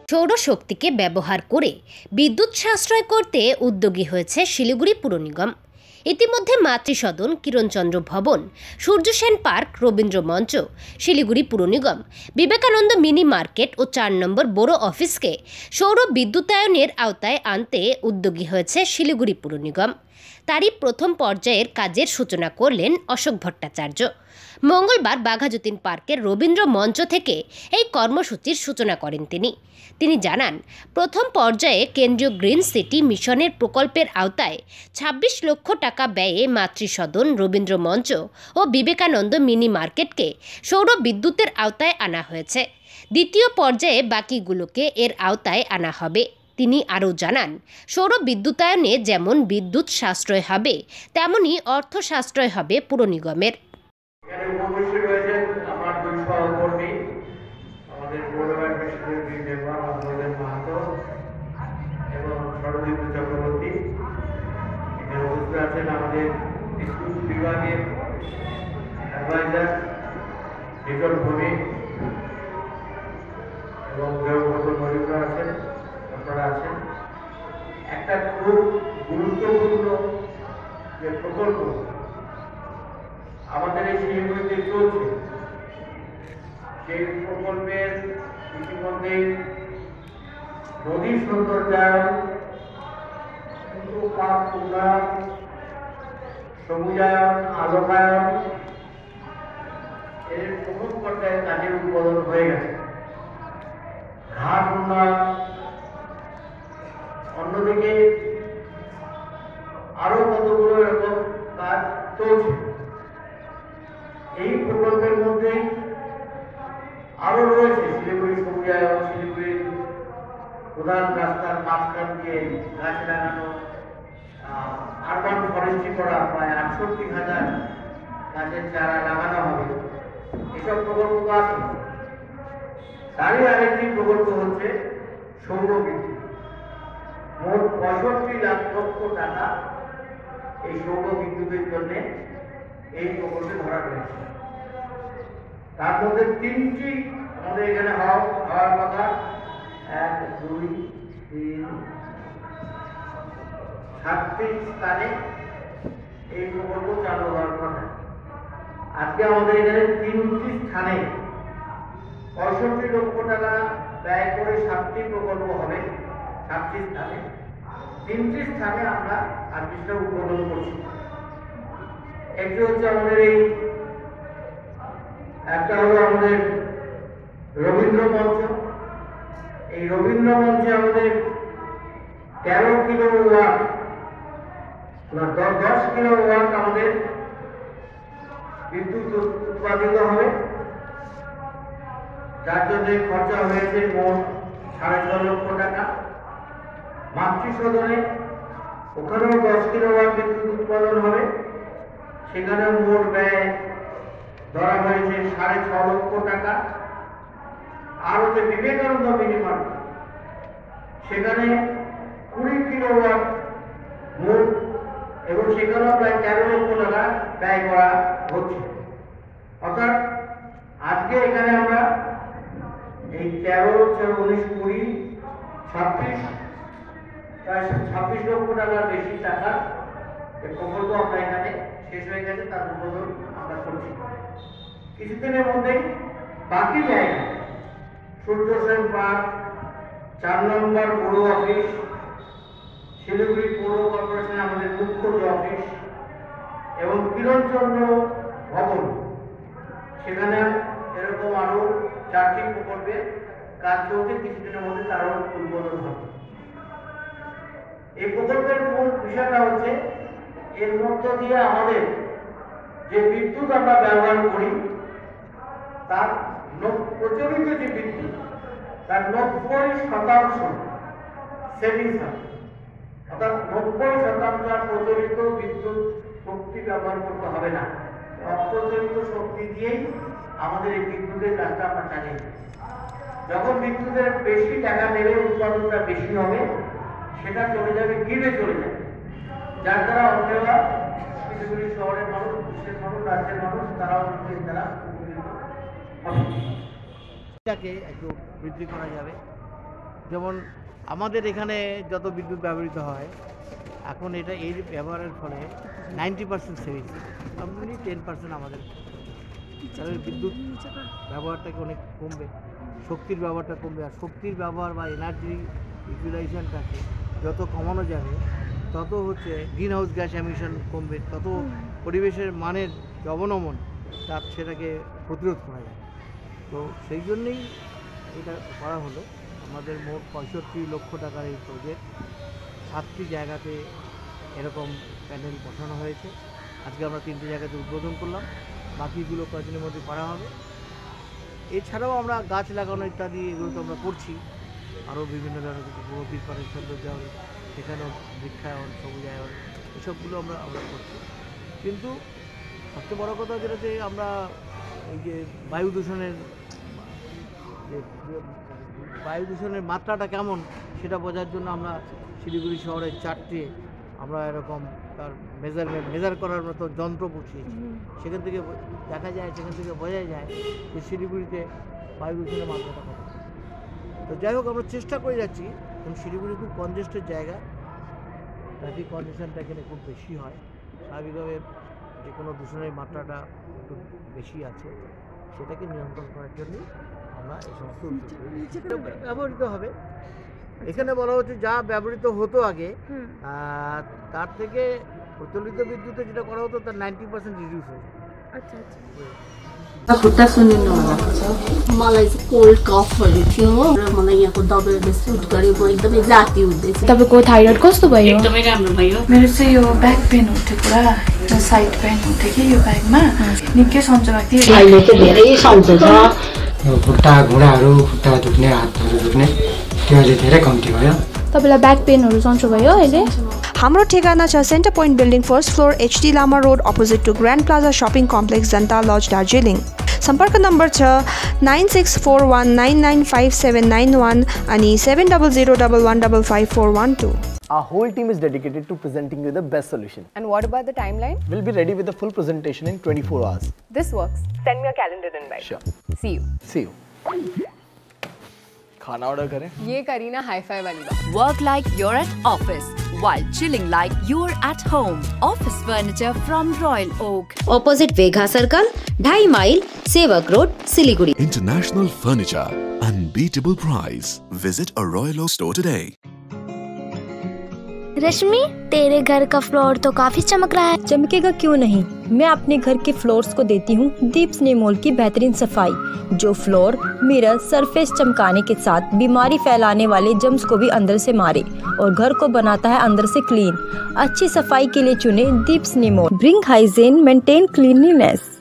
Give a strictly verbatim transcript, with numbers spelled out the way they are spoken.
সৌরশক্তিকে ব্যবহার করে বিদ্যুৎ সাশ্রয় করতে উদ্যোগী হয়েছে শিলিগুড়ি পুর নিগম। ইতিমধ্যে মাতৃসদন, কিরণচন্দ্র ভবন, সূর্যসেন পার্ক, রবীন্দ্র মঞ্চ, শিলিগুড়ি পুর নিগম, বিবেকানন্দ মিনি মার্কেট ও চার নম্বর বড় অফিসকে সৌর বিদ্যুতায়নের আওতায় আনতে উদ্যোগী হয়েছে শিলিগুড়ি পুর নিগম। তারই প্রথম পর্যায়ের কাজের সূচনা করলেন অশোক ভট্টাচার্য। মঙ্গলবার বাঘাযতীন পার্কের রবীন্দ্র মঞ্চ থেকে এই কর্মসূচির সূচনা করেন তিনি। তিনি জানান, প্রথম পর্যায়ে কেন্দ্রীয় গ্রিন সিটি মিশনের প্রকল্পের আওতায় ছাব্বিশ লক্ষ টাকা ব্যয়ে মাতৃসদন, রবীন্দ্র মঞ্চ ও বিবেকানন্দ মিনি মার্কেটকে সৌর বিদ্যুতের আওতায় আনা হয়েছে। দ্বিতীয় পর্যায়ে বাকিগুলোকে এর আওতায় আনা হবে। তিনি আরও জানান, সৌর বিদ্যুতায়নে যেমন বিদ্যুৎ সাশ্রয় হবে, তেমনি অর্থ সাশ্রয় হবে পুর নিগমের। একটা খুব গুরুত্বপূর্ণ যে প্রকল্প আমাদের এই শিলিগুড়িতে চলছে, সেই প্রকল্পের ইতিমধ্যে নদী সৌন্দর্যায়ন, কিন্তু পাক উন্নয়ন, সবুজায়ন, আলোকায়ন এর প্রথম পর্যায়ে কাজের উদ্বোধন হয়ে গেছে। ঘাট উন্নয়ন, অন্যদিকে আরো কতগুলো এরকম কাজ চলছে। এই প্রকল্পের মধ্যে আরো রয়েছে শিলিগুড়ি সবুজায়ন, শিলিগুড়ির প্রধান রাস্তার মাঝখান দিয়ে গাছ লাগানো, আরবান ফরেস্ট্রি করা, প্রায় আটষট্টি হাজার গাছের চারা লাগানো হবে। এসব প্রকল্প আছে। তারই আরেকটি প্রকল্প হচ্ছে সৌর বিদ্যুৎ। মোট পঁয়ষট্টি লাখ লক্ষ টাকা এই সৌর বিদ্যুতের জন্য এই প্রকল্পে ধরা রয়েছে। তার মধ্যে তিনটি আমাদের এখানে হওয়ার কথা, এক, দুই, তিন, সাতটি স্থানে এই প্রকল্প চালু হওয়ার কথা। আজকে আমাদের এখানে তিনটি স্থানে পঁয়ষট্টি লক্ষ টাকা ব্যয় করে সাতটি প্রকল্প হবে। সাতটি স্থানে তিনটি স্থানে আমরা আজকে উদ্বোধন করছি। একটি হচ্ছে আমাদের এই একটা হলো আমাদের রবীন্দ্র মঞ্চ। এই রবীন্দ্র মঞ্চে আমাদের তেরো কিলো ওয়াট দশ কিলো ওয়াট আমাদের বিদ্যুৎ উৎপাদিত হবে, যার জন্য খরচা হয়েছে মোট সাড়ে ছ লক্ষ টাকা। মাতৃসদনে ওখানেও দশ কিলো ওয়াট বিদ্যুৎ উৎপাদন হবে, সেখানে মোট ব্যয় ধরা হয়েছে সাড়ে ছ লক্ষ টাকা। আর হচ্ছে বিবেকানন্দ মিনি মার্কেট, সেখানে কুড়ি কিলো ওয়াট মোট, এবং সেখানেও প্রায় তেরো লক্ষ টাকা ব্যয় করা হচ্ছে। অর্থাৎ আজকে এখানে আমরা এই তেরো, উনিশ, কুড়ি, ছাব্বিশ প্রায় ছাব্বিশ লক্ষ টাকার বেশি টাকা এই প্রকল্প আমরা এখানে শেষ হয়ে গেছে, তার উদ্বোধন আমরা করছি। কিছুদিনের মধ্যেই বাকি জায়গা সূর্যসেন পার্ক, চার নম্বর বড় অফিস, শিলিগুড়ি পৌর কর্পোরেশনের আমাদের মুখ্য যে অফিস, এবং কিরণচন্দ্র ভবন, সেখানে এরকম আরো চারটি প্রকল্পের কাজ চলছে। কিছুদিনের মধ্যে তারও উদ্বোধন হবে। এই প্রকল্পের মূল বিষয়টা হচ্ছে, এর মধ্য দিয়ে আমাদের যে বিদ্যুৎ আমরা ব্যবহার করি, তার প্রচলিত যে বিদ্যুৎ তার নব্বই শতাংশ সেভিংস হবে। অর্থাৎ নব্বই শতাংশ প্রচলিত বিদ্যুৎ শক্তি ব্যবহার করতে হবে না। অপ্রচলিত শক্তি দিয়েই আমাদের এই বিদ্যুতের কাজটা আমরা চালিয়ে যাই। যখন বিদ্যুতের বেশি টাকা নেবে, উৎপাদনটা বেশি হবে, সেটা চলে যাবে গ্রিডে চলে যাবে, যার দ্বারা অন্যরা শিলিগুড়ি শহরের মানুষ, দেশের মানুষ, রাজ্যের মানুষ তারাও কিন্তু তারা উপকৃত হবে। এটাকে একটু বৃদ্ধি করা যাবে। যেমন আমাদের এখানে যত বিদ্যুৎ ব্যবহৃত হয় এখন এটা এই ব্যবহারের ফলে নাইনটি পার্সেন্ট সেভিংস, আপনি টেন পার্সেন্ট আমাদের তাহলে বিদ্যুৎ ব্যবহারটাকে অনেক কমবে, শক্তির ব্যবহারটা কমবে। আর শক্তির ব্যবহার বা এনার্জি ইউটিলাইজেশনটাকে যত কমানো যাবে তত হচ্ছে গ্রিন হাউস গ্যাস এমিশন কমবে, তত পরিবেশের মানের যে অবনমন তার সেটাকে প্রতিরোধ করা যাবে। তো সেই জন্যেই এটা করা হলো। আমাদের মোট পঁয়ষট্টি লক্ষ টাকার এই প্রজেক্ট, সাতটি জায়গাতে এরকম প্যানেল বসানো হয়েছে। আজকে আমরা তিনটে জায়গাতে উদ্বোধন করলাম, বাকিগুলো কয়েকদিনের মধ্যে করা হবে। এছাড়াও আমরা গাছ লাগানো ইত্যাদি এগুলো তো আমরা করছি, আরও বিভিন্ন ধরনের কিছু প্রগতির পরে সৌন্দর্যায়ন, সেখানেও বৃক্ষায়ন, সবুজায়ন, এসবগুলো আমরা আমরা করছি। কিন্তু সবচেয়ে বড় কথা যেটা যে আমরা এই যে বায়ু দূষণের যে বায়ু দূষণের মাত্রাটা কেমন সেটা বোঝার জন্য আমরা শিলিগুড়ি শহরের চারটে আমরা এরকম তার মেজারমেন্ট মেজার করার মতো যন্ত্র বসিয়েছি। সেখান থেকে দেখা যায়, সেখান থেকে বোঝা যায় যে শিলিগুড়িতে বায়ু দূষণের মাত্রাটা কত। তো যাই হোক, আমরা চেষ্টা করে যাচ্ছি, কারণ শিলিগুড়ি খুব কনজেস্টেড জায়গা, ট্রাফিক কনজেশনটা এখানে খুব বেশি হয়, স্বাভাবিকভাবে যে কোনো দূষণের মাত্রাটা একটু বেশি আছে, সেটাকে নিয়ন্ত্রণ করার জন্য আমরা এই সমস্ত ব্যবহৃত হবে। এখানে বলা হচ্ছে যা ব্যবহৃত হতো আগে তার থেকে প্রচলিত বিদ্যুতে যেটা করা হতো তার নাইনटी पर्सेंट रिड्यूस হয়েছে। अच्छा अच्छा खुट्टा सुन्नु नभएको छ, मलाई चाहिँ कोल्ड कफ भएको थियो हो, र मलाई यहाँको दबाईले सुट गरेको एकदमै जाती हुँदैछ। तपाईको थाइरोइड कस्तो भयो? एकदमै राम्रो भयो। मेरो चाहिँ यो ब्याक पेन उठ्यो पुरा, यो साइड पेन उठ्यो कि यो ब्याकमा निकै सन्चो भएको थियो। अहिले चाहिँ धेरै सन्चो छ। यो खुट्टा घुँडाहरू, खुट्टा दुख्ने, हातहरू दुख्ने त्यो अहिले धेरै कम्ती भयो। तपाईलाई ब्याक पेनहरु सन्चो भयो अहिले? हाम्रो ठेगाना छ centre point building first floor HD Lama road opposite to grand plaza shopping complex Janata lodge Darjeeling. सम्पर्क नम्बर छ nine six four one nine nine five seven nine one अनि seven double zero double one double five four one two. Our whole team is dedicated to presenting you the best solution. And what about the timeline? We'll be ready with the full presentation in twenty-four hours. This works. Send me a calendar invite. Sure. See you. See you. खाना order करें? ये Kareena hi-fi वाली बात। Work like you're at office while chilling like you're at home. Office furniture from Royal Oak. Opposite Vegha Circle, ढाई mile, Sevoke road, Siliguri. International furniture, unbeatable price. Visit a Royal Oak store today. Rashmi, तेरे घर का floor तो काफी चमक रहा है। चमकेगा क्यों नहीं, मैं अपने घर के फ्लोर्स को देती हूँ दीप स्नेमोल की बेहतरीन सफाई, जो फ्लोर मिरर सरफेस चमकाने के साथ बीमारी फैलाने वाले जम्स को भी अंदर से मारे और घर को बनाता है अंदर से क्लीन। अच्छी सफाई के लिए चुने दीप स्नेमोल। Bring hygiene, maintain cleanliness.